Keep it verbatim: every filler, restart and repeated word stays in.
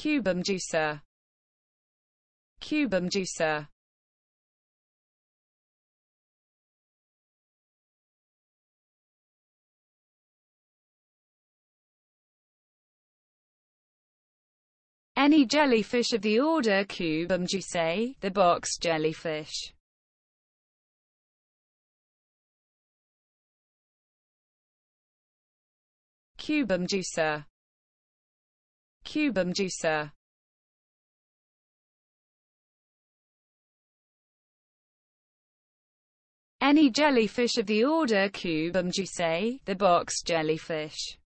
Cubomedusa. Cubomedusa. Any jellyfish of the order Cubomedusae, the box jellyfish. Cubomedusa. Cubomedusa. Any jellyfish of the order Cubomedusae, the box jellyfish.